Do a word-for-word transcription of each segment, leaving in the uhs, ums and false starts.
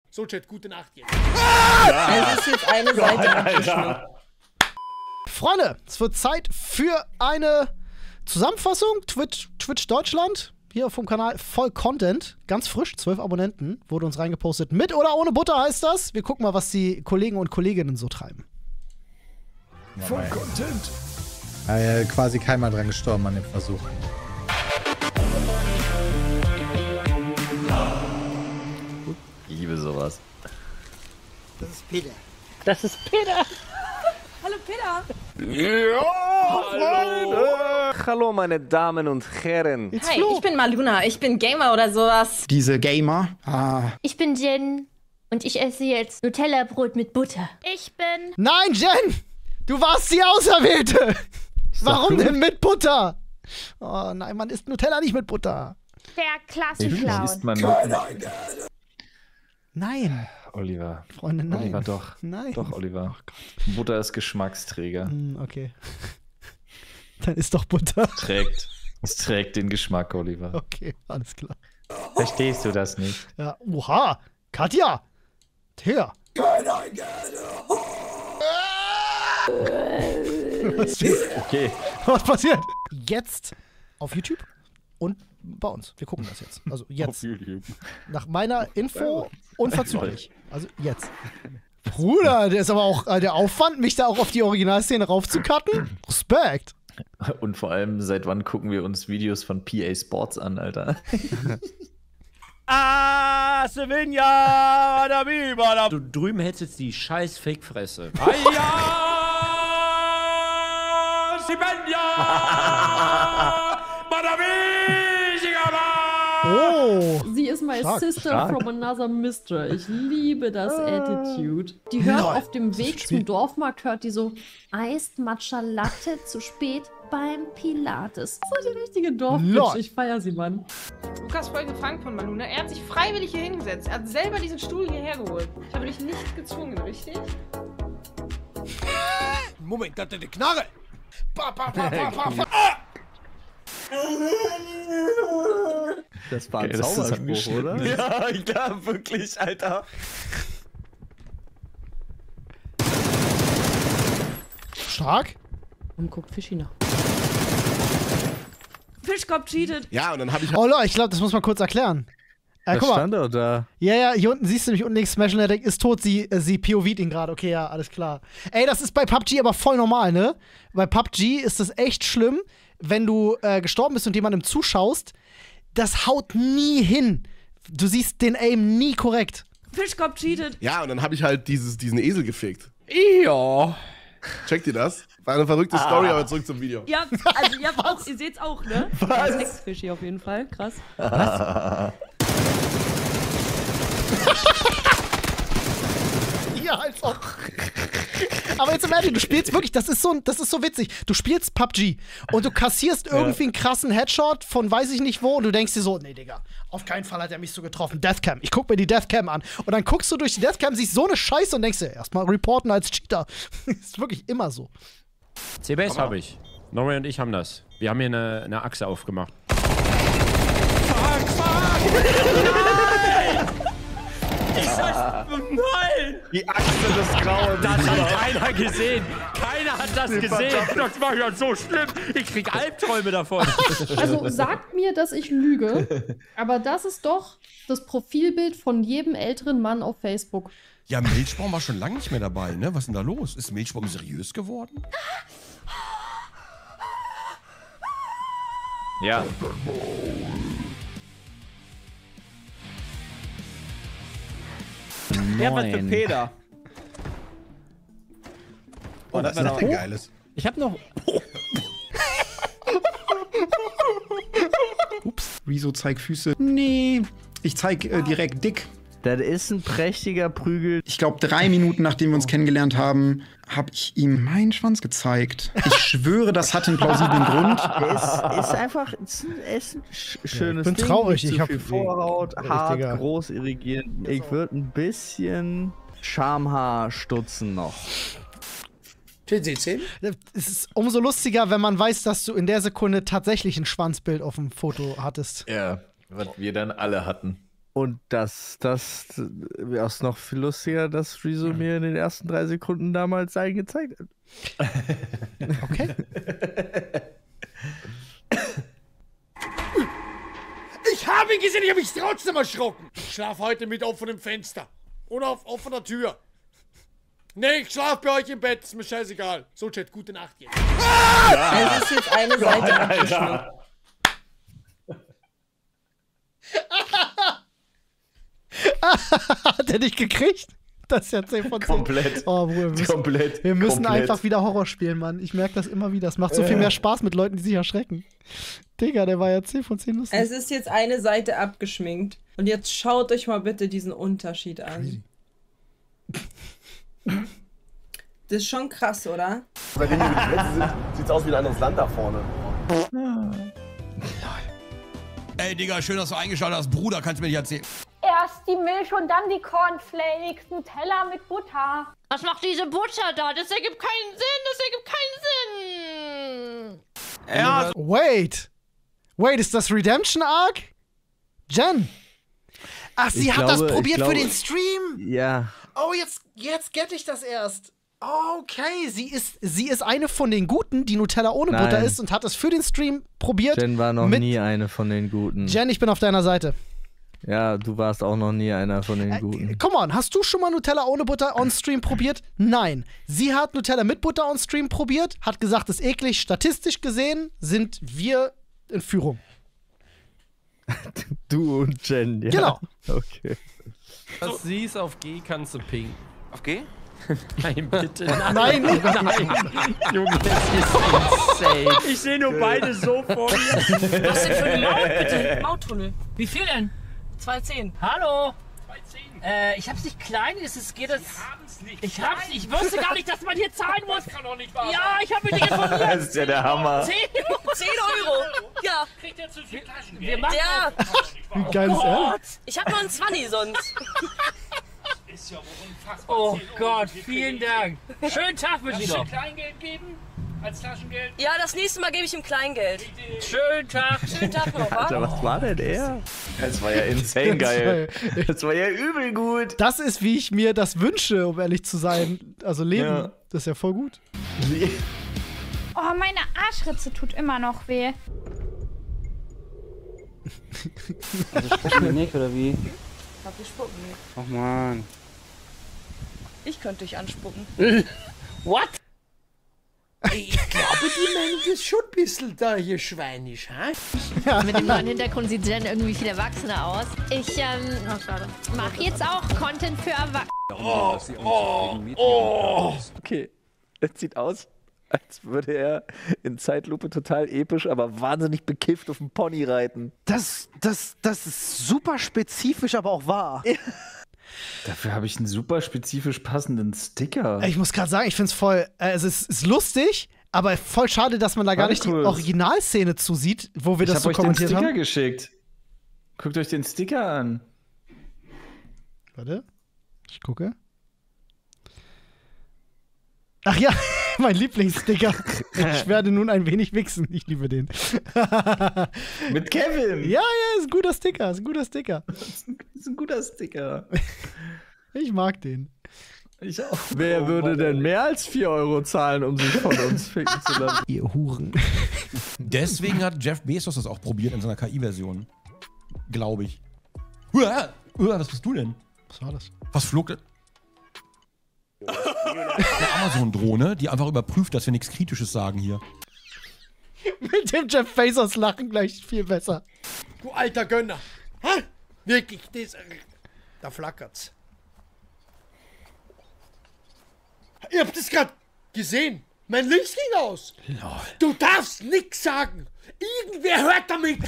So, Chat, gute Nacht jetzt. Ah! Es ist jetzt eine Seite abgeschnitten. Freunde, es wird Zeit für eine Zusammenfassung. Twitch, Twitch Deutschland. Hier vom Kanal voll Content. Ganz frisch, zwölf Abonnenten. Wurde uns reingepostet. Mit oder ohne Butter heißt das. Wir gucken mal, was die Kollegen und Kolleginnen so treiben. Voll Content. Äh, quasi keiner dran gestorben an dem Versuch. Ich liebe sowas. Das ist Peter. Das ist Peter. Hallo Peter. Ja, Freunde. Hallo meine Damen und Herren. Hi, ich bin Maluna. Ich bin Gamer oder sowas. Diese Gamer. Ah. Ich bin Jen und ich esse jetzt Nutella-Brot mit Butter. Ich bin... Nein, Jen! Du warst die Auserwählte! Warum denn mit Butter? Oh nein, man isst Nutella nicht mit Butter. Der Klassenclown. Isst man Nein. Oliver. Freunde, nein. Oliver, doch. Nein. Doch, Oliver. Butter ist Geschmacksträger. Hm, okay. Dann ist doch Butter. Trägt. Es trägt den Geschmack, Oliver. Okay, alles klar. Verstehst du das nicht? Ja, oha. Katja. Thea. Was, Okay. was passiert? Jetzt auf YouTube und bei uns. Wir gucken das jetzt. Also jetzt. Nach meiner Info unverzüglich. Also jetzt. Bruder, der ist aber auch äh, der Aufwand, mich da auch auf die Originalszene raufzucutten. Respekt. Und vor allem, seit wann gucken wir uns Videos von P A Sports an, Alter? Ah, Sevilla, da Biba, du drüben hättest jetzt die scheiß Fickfresse. Hiya! Oh. Sie ist my Stark, sister stark. from another mister. Ich liebe das Attitude. Die hört Lol, auf dem das Weg ist zum Spiel. Dorfmarkt, hört die so Iced Matcha Latte zu spät beim Pilates. So die richtige Dorfbitch. Lol. Ich feier sie, Mann. Lukas voll gefangen von Maluna. Er hat sich freiwillig hier hingesetzt. Er hat selber diesen Stuhl hierher geholt. Ich habe dich nicht gezwungen, richtig? Moment, hat er eine Knarre? Pa, pa, pa, pa, pa, pa. Ah! Das war ein Okay, das ist Zauberspruch, angeschnitten. oder? Ja, ich glaube wirklich, Alter. Stark. Und guckt Fischi nach. Fischkopf cheatet. Ja, und dann habe ich... Oh Leute, ich glaube, das muss man kurz erklären. Äh, Das guck mal. stand doch da. Ja, ja, hier unten siehst du nämlich unten links, Smash and Attack ist tot, sie, äh, sie P O V't ihn gerade. Okay, ja, alles klar. Ey, das ist bei P U B G aber voll normal, ne? Bei P U B G ist das echt schlimm, wenn du äh, gestorben bist und jemandem zuschaust. Das haut nie hin. Du siehst den Aim nie korrekt. Fischkopf cheatet. Ja, und dann habe ich halt dieses, diesen Esel gefickt. Ja. Checkt ihr das? War eine verrückte Story, aber zurück zum Video. Ja, also ihr, habt auch, ihr seht's auch, ne? Was? Ex-Fischi auf jeden Fall. Krass. Ja, als ob. Aber jetzt im Ernst, du spielst wirklich, das ist so, das ist so witzig. Du spielst P U B G und du kassierst irgendwie einen krassen Headshot von weiß ich nicht wo und du denkst dir so, nee, Digga, auf keinen Fall hat er mich so getroffen. Deathcam. Ich guck mir die Deathcam an. Und dann guckst du durch die Deathcam, siehst so eine Scheiße und denkst dir, erstmal reporten als Cheater. Ist wirklich immer so. C B S habe ich. Nori und ich haben das. Wir haben hier eine, eine Achse aufgemacht. Fuck, fuck! Nein! Ich sag, nein! Die Achse des Grauen. Das hat keiner gesehen. Keiner hat das gesehen. Das war ja so schlimm. Ich krieg Albträume davon. Also sagt mir, dass ich lüge, aber das ist doch das Profilbild von jedem älteren Mann auf Facebook. Ja, Milchbaum war schon lange nicht mehr dabei, ne? Was ist denn da los? Ist Milchbaum seriös geworden? Ja. Ja, was für Peter. Oh, das ist noch ein geiles. Ich hab noch. Ups. Rezo, zeig Füße. Nee, ich zeig äh, direkt dick. Das ist ein prächtiger Prügel. Ich glaube, drei Minuten nachdem wir uns kennengelernt haben, habe ich ihm meinen Schwanz gezeigt. Ich schwöre, das hat einen plausiblen Grund. Es ist einfach es ist ein sch schönes bin Ding. traurig, nicht ich zu hab- viel Vorhaut, Nee, hart, Digga. groß irrigiert. Ich würde ein bisschen Schamhaar stutzen noch. zehn, zehn, zehn? Es ist umso lustiger, wenn man weiß, dass du in der Sekunde tatsächlich ein Schwanzbild auf dem Foto hattest. Ja, was wir dann alle hatten. Und das, das wäre es noch viel lustiger, dass Rezo mir in den ersten drei Sekunden damals sein gezeigt hat. Okay. Ich habe ihn gesehen, ich habe mich trotzdem erschrocken. Ich schlafe heute mit offenem Fenster. Und auf offener Tür. Nee, ich schlafe bei euch im Bett, ist mir scheißegal. So, Chat, gute Nacht jetzt. Ah! Es ist jetzt eine Seite abgeschnitten. Hat er dich gekriegt? Das ist ja zehn von zehn. Komplett. Oh, Bruder, wir müssen, Komplett. wir müssen Komplett. einfach wieder Horror spielen, Mann. Ich merke das immer wieder. Es macht so viel mehr Spaß mit Leuten, die sich erschrecken. Digga, der war ja zehn von zehn lustig. Es ist jetzt eine Seite abgeschminkt. Und jetzt schaut euch mal bitte diesen Unterschied an. Das ist schon krass, oder? Seitdem wir getrennt sind, sieht's aus wie ein anderes Land da vorne. Ey, Digga, schön, dass du eingeschaltet hast. Bruder, kannst du mir nicht erzählen. Erst die Milch und dann die Cornflakes, Nutella mit Butter. Was macht diese Butter da? Das ergibt keinen Sinn, das ergibt keinen Sinn. Ja. Wait. Wait, ist das Redemption Arc? Jen. Ach, sie Ich hat glaube- das probiert ich für glaube- den Stream? Ja. Oh, jetzt, jetzt get ich das erst. Okay, sie ist, sie ist eine von den Guten, die Nutella ohne Nein. Butter isst und hat es für den Stream probiert. Jen war noch mit- nie eine von den Guten. Jen, ich bin auf deiner Seite. Ja, du warst auch noch nie einer von den Guten. Come on, hast du schon mal Nutella ohne Butter on Stream probiert? Nein. Sie hat Nutella mit Butter on Stream probiert, hat gesagt, ist eklig. Statistisch gesehen sind wir in Führung. Du und Jen, ja. Genau. Okay. Was siehst auf G, kannst du pingen. Auf G? Nein, bitte. Nein, Nein. nein. Junge, das ist insane. Ich sehe nur beide so vor mir. Was denn für eine Maut, bitte? Mauttunnel. Wie viel denn? zwei zehn. Hallo? Äh, ich hab's nicht klein, ist es, geht das? Ich hab's nicht, ich wusste gar nicht, dass man hier zahlen muss. Das kann doch nicht wahr sein. Ja, ich hab mich nicht informiert. Das ist ja der Hammer. zehn Euro. Ja. Kriegt ihr zu viel Taschengeld? Wir machen ja. Wie geil ist er? Ich hab noch einen Zwanni sonst. Ist ja wohl unfassbar. Oh Gott, vielen Dank. Schönen Tag wünsche ich noch. Kleingeld geben? Als Taschengeld? Ja, das nächste Mal gebe ich ihm Kleingeld. Schönen Tag. Schönen Tag noch, wa? Alter, was war denn er? Das war ja insane geil. Das war ja übel gut. Das ist, wie ich mir das wünsche, um ehrlich zu sein. Also Leben, Ja. das ist ja voll gut. Oh, meine Arschritze tut immer noch weh. Also spucken wir nicht, oder wie? Ich glaub, wir spucken nicht. Ach man. Ich könnte dich anspucken. What? Ich glaube, die meinen das schon ein bisschen da hier schweinisch, hä? Mit dem neuen Hintergrund sieht Jen irgendwie viel erwachsener aus. Ich ähm, mach jetzt auch Content für Erwachsene. Oh, oh, oh. Okay, das sieht aus, als würde er in Zeitlupe total episch, aber wahnsinnig bekifft auf dem Pony reiten. Das, das, das ist super spezifisch, aber auch wahr. Dafür habe ich einen super spezifisch passenden Sticker. Ich muss gerade sagen, ich finde es voll, äh, es ist, ist lustig, aber voll schade, dass man da gar nicht die Markus. Originalszene zusieht, wo wir Ich das habe so euch den kommentiert Sticker haben. geschickt. Guckt euch den Sticker an. Warte, ich gucke. Ach ja, mein Lieblingssticker. Ich werde nun ein wenig wichsen. Ich liebe den. Mit Kevin. Ja, ja, ist ein guter Sticker. Ist ein guter Sticker. Das ist ein guter Sticker. Ich mag den. Ich auch. Wer würde denn mehr als vier Euro zahlen, um sich von uns ficken zu lassen? Ihr Huren. Deswegen hat Jeff Bezos das auch probiert in seiner K I-Version. Glaube ich. Uah, uah, was bist du denn? Was war das? Was flog denn? Eine Amazon-Drohne, die einfach überprüft, dass wir nichts Kritisches sagen hier. Mit dem Jeff Bezos lachen gleich viel besser. Du alter Gönner. Hä? Wirklich, das, da flackert's. Ihr habt es gerade gesehen. Mein Licht ging aus. Lol. Du darfst nichts sagen. Irgendwer hört damit.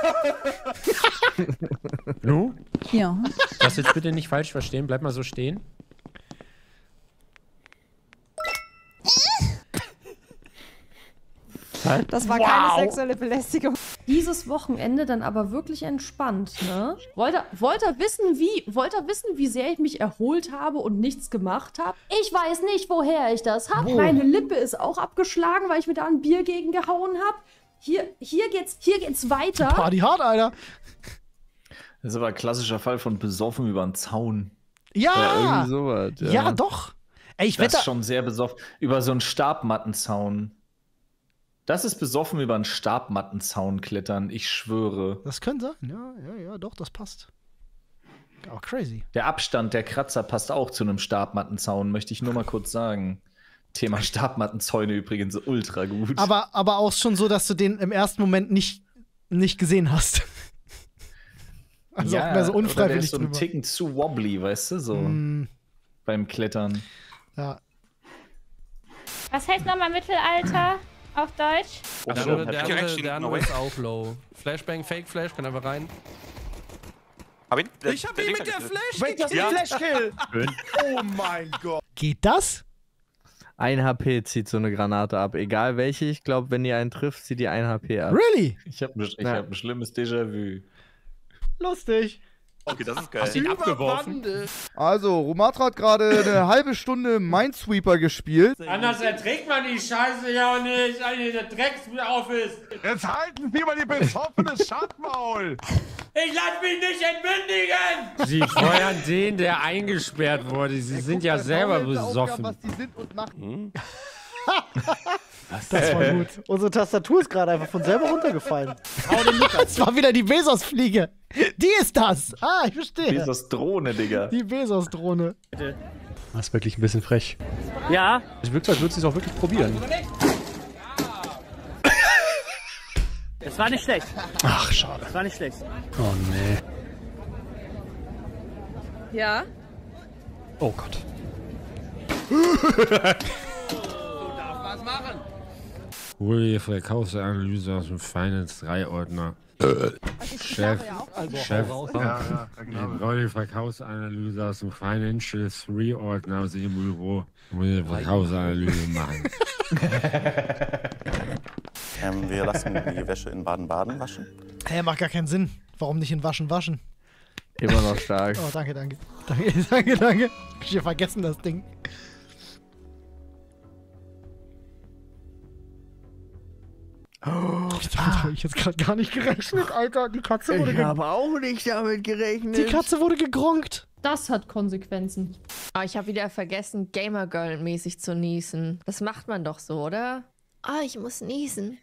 Lu? Ja. Das jetzt bitte nicht falsch verstehen. Bleib mal so stehen. Das war Wow. keine sexuelle Belästigung. Dieses Wochenende dann aber wirklich entspannt, ne? Wollt ihr, wollt ihr wissen, wie, wollt ihr wissen, wie sehr ich mich erholt habe und nichts gemacht habe? Ich weiß nicht, woher ich das habe. Wo? Meine Lippe ist auch abgeschlagen, weil ich mir da ein Bier gegen gehauen habe. Hier, hier geht's, hier geht's weiter. Party hard, Alter. Das ist aber ein klassischer Fall von besoffen über den Zaun. Ja! Ja, irgendwie sowas, ja. Ja, doch. Ey, ich Das wette. ist schon sehr besoffen. Über so einen Stabmattenzaun. Das ist besoffen über einen Stabmattenzaun klettern, ich schwöre. Das könnte sein. Ja, ja, ja, doch, das passt. Aber crazy. Der Abstand der Kratzer passt auch zu einem Stabmattenzaun, möchte ich nur mal kurz sagen. Thema Stabmattenzäune übrigens ultra gut. Aber, aber auch schon so, dass du den im ersten Moment nicht, nicht gesehen hast. Also ja, auch mehr so oder der unfreiwillig ist so ein drüber. Ticken zu wobbly, weißt du, so Mm. beim Klettern. Ja. Was heißt nochmal Mittelalter auf Deutsch? Der so, andere, hab der ich direkt andere, schon der andere away. ist auch low. Flashbang, Fake Flash, kann einfach rein. Hab ihn? Der, Ich hab ihn mit der Flash Wait, das ist Ja. ein Flash-Kill! Oh mein Gott. Geht das? Ein H P zieht so eine Granate ab. Egal welche, ich glaube, wenn die einen trifft, zieht die ein H P ab. Really? Ich habe ich Ja. hab ein schlimmes Déjà-vu. Lustig. Okay, das ist geil. Hast du ihn abgeworfen? Also, Romatra hat gerade eine halbe Stunde Minesweeper gespielt. Anders erträgt man die Scheiße ja auch nicht, eine der Drecksoffice. Jetzt halten Sie mal die besoffene Schandmaul! Ich lass mich nicht entmündigen! Sie feuern den, der eingesperrt wurde. Sie sind ja selber besoffen. Was die sind und machen. Das war gut. Unsere Tastatur ist gerade einfach von selber runtergefallen. Das war wieder die Bezos-Fliege. Die ist das. Ah, ich verstehe. Bezos Drohne, Digga. Die Bezos-Drohne. Das ist wirklich ein bisschen frech. Ja? Es wirkt so, als würdest du es auch wirklich probieren. Das war nicht schlecht. Ach, schade. Das war nicht schlecht. Oh, nee. Ja? Oh Gott. Hol die Verkaufsanalyse aus dem Finance drei Ordner. Chef, Chef, Ja, ja, genau. hol die Verkaufsanalyse aus dem Financial drei Ordner aus Ihrem Büro. Hol die Verkaufsanalyse machen. Ähm, wir lassen die Wäsche in Baden-Baden waschen. Hä, macht gar keinen Sinn. Warum nicht in Waschen waschen? Immer noch stark. Oh, danke, danke. Danke, danke, danke. Ich hab hier vergessen, das Ding. Oh, damit habe ich jetzt gerade gar nicht gerechnet, Alter. Die Katze wurde Ich ge- habe auch nicht damit gerechnet. Die Katze wurde gegronkt. Das hat Konsequenzen. Aber ich habe wieder vergessen, Gamer Girl-mäßig zu niesen. Das macht man doch so, oder? Ah, ich muss niesen.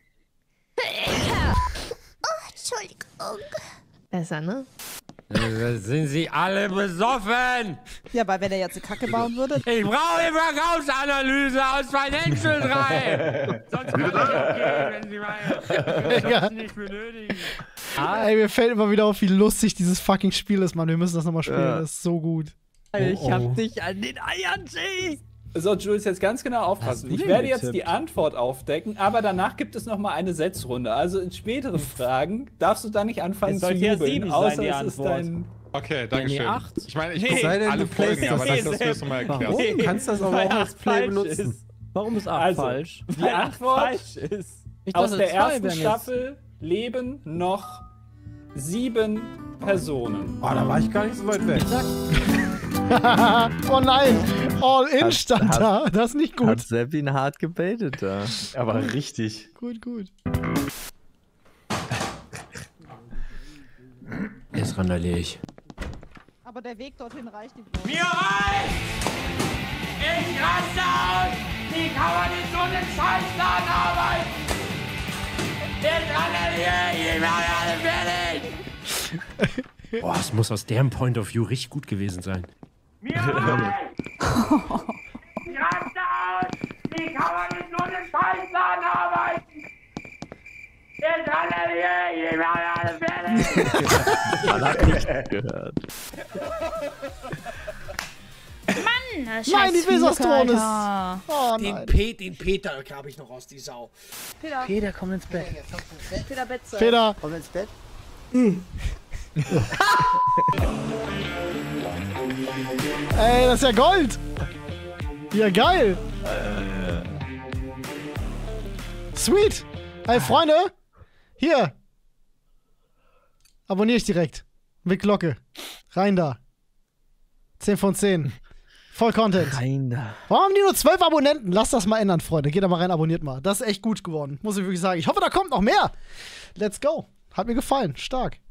Oh, Entschuldigung. Besser, ne? Äh, Sind Sie alle besoffen? Ja, weil wenn er jetzt eine Kacke bauen würde. Ich brauche die Verkaufsanalyse aus Financial drei. Sonst kann ich auch gehen, wenn Sie meinen. Ja. Das nicht benötigen. Ey, mir fällt immer wieder auf, wie lustig dieses fucking Spiel ist, Mann. Wir müssen das nochmal spielen. Ja. Das ist so gut. Ich Oh, hab oh. dich an den Eiern, Jay! So, Jules, jetzt ganz genau aufpassen. Ich werde jetzt die Antwort aufdecken, aber danach gibt es noch mal eine Setzrunde. Also in späteren Fragen darfst du da nicht anfangen Es zu sollte ja jubeln, sieben außer sein, die es ist Antwort. dein... Okay, danke schön. nee, acht. Ich meine, ich Nee. gucke Sei denn, alle du playst Folgen, aber das das wirst du mal erklären. Warum? Du kannst das aber Weil auch als acht Play falsch benutzen. ist. Warum ist acht Also, falsch? Die Weil acht Antwort falsch ist. Ich aus dachte, der zwei ersten wären jetzt- Staffel leben noch sieben Personen. Oh, da war ich gar nicht so weit weg. Oh nein, All-In Hat- stand hat- da. Das ist nicht gut. Hat Seppin hart gebaitet da. Aber richtig. Gut, gut. Jetzt randaliere ich. Aber der Weg dorthin reicht nicht. Mir reicht! Ich raste aus! Wie kann man in so einem Scheißladen arbeiten? Ich randaliere! Ich mache alle fertig! Boah, es muss aus deren Point of View richtig gut gewesen sein. Mir reicht! Ich raste aus! Wie kann man in so einem Scheißladen arbeiten? Ich randaliere! Ich mache alle fertig! Man hat nicht gehört. Mann, das ist Nein, die scheiß Bezos-Drohne ist- Alter. Oh Den, nein. Pe den Peter habe ich noch aus, die Sau. Peter, Peter, komm ins Bett. Peter Betze. Peter. Komm ins Bett. Ey, das ist ja Gold. Ja, geil. Sweet. Ey, Freunde. Hier. Abonniere ich direkt. Mit Glocke. Rein da. zehn von zehn. Voll Content. Rein da. Warum haben die nur zwölf Abonnenten? Lasst das mal ändern, Freunde. Geht da mal rein, abonniert mal. Das ist echt gut geworden. Muss ich wirklich sagen. Ich hoffe, da kommt noch mehr. Let's go. Hat mir gefallen. Stark.